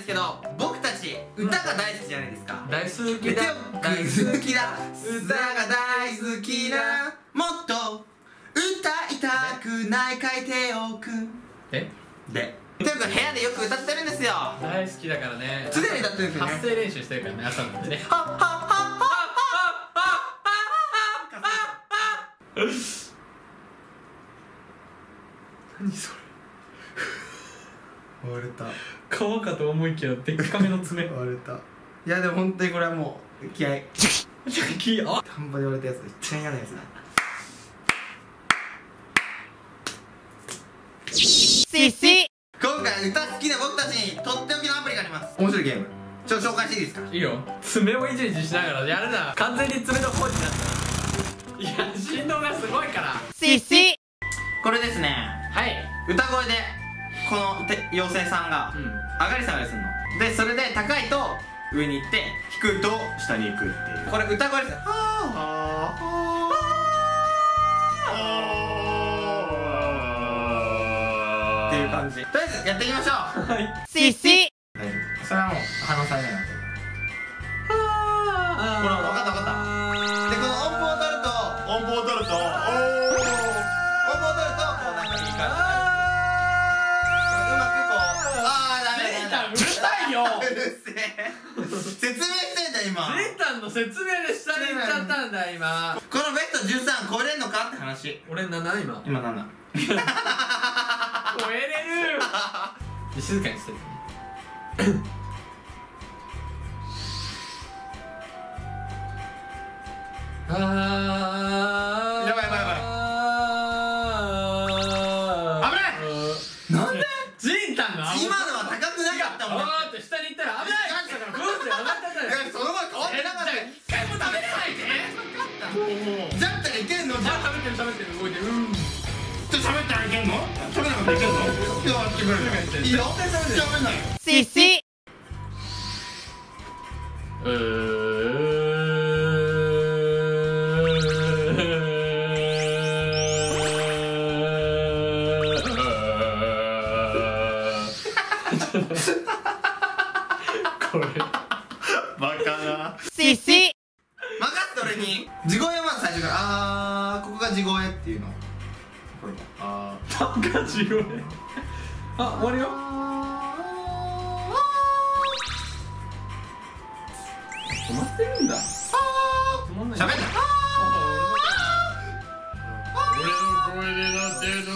けど、僕たち歌が大好きじゃないですか。 大好きだ、 大好きだ、歌が大好きだ、もっと歌いたくない書いておくでていうか部屋でよく歌ってるんですよ。 大好きだからね。 常に歌ってるんですよね。 発声練習してるからね、朝なんでね。何それ。 割れた。 皮かと思いきやでっかめの爪。 割れた。いやでも本当にこれはもう気合い。 気合。 田んぼで割れたやつ一番嫌なやつだ。今回歌好きな僕たちにとっておきのアプリがあります。面白いゲームちょっと紹介していいですか。 いいよ。爪をいじいじしながらやるな。完全に爪のポーズになった。いや振動がすごいから。 これですね。 はい。 歌声でこの妖精さんが上がり下がりするので、それで高いと上に行って低いと下に行くっていう、これ歌声ですね。っていう感じ。とりあえずやっていきましょう。はい。それはもう反応されないな。これ分かった分かった。でこの音符を取るとこうなんかいい感じ。うまくこうダメだ。 うるさいよ。 うるせえ。説明してんだ今。 レンタンの説明で下に行っちゃったんだ今。 このベスト13超えれんのかって話。 俺7今。 今7。 超えれる。静かにしてる。やばいやばいやばい。危ない。なんで？ジンタンの今のは高くなかったもん。 だって下に行ったら危ない。だからブーって上がったじゃない。 そのまま変わってなかった。 一回も食べれないで。 じゃったらいけんの？じゃあ食べてる動いてる。 ちょっと喋ったらいけんの？喋らなかったらいけんの？いやってくれる。いいよ。喋んないよ。 これバカな。任せて俺に。地声はまず最初からここが地声っていうの。これなんか地声。終わるよ。止まってるんだ。止まんない。 喋んな。 俺の声でなってるの。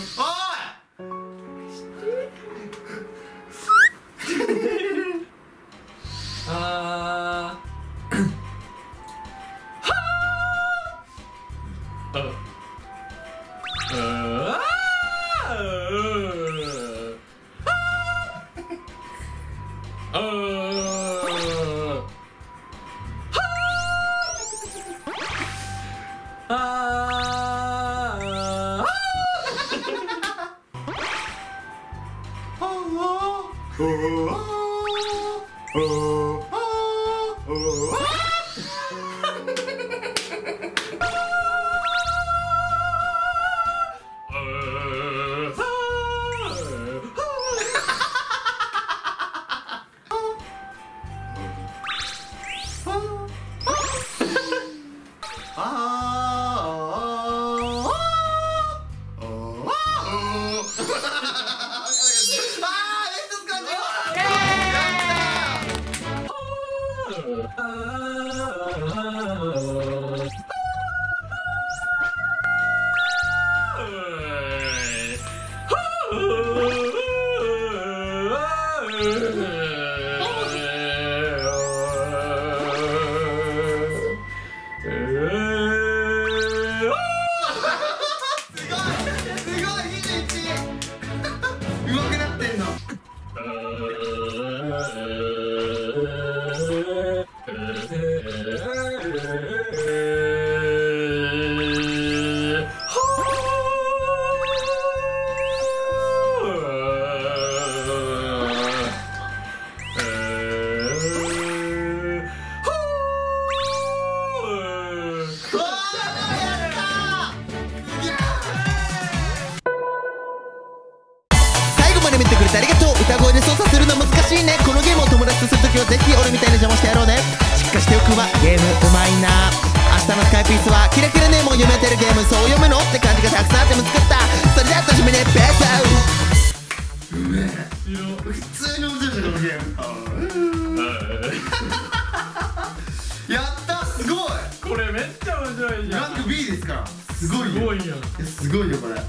最後まで見てくれてありがとう。歌声で操作するの難しいね。このゲームを友達とするときはぜひ俺みたいに邪魔してやろうね。しっかしておくわ、ゲームうまいな。明日のスカイピースはキラキラネームを読めてるゲーム。そう読むのって感じがたくさんあっても作った。それでは楽しみね、ペースアウト。うめえ、普通に面白いじゃんこのゲーム。やった、すごい。 これめっちゃ面白いじゃん。 ランク B ですから。すごいよ。 すごいよ。 すごいよこれ。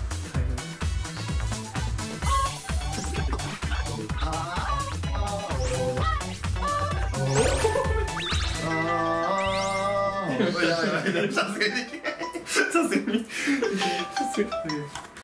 さすがに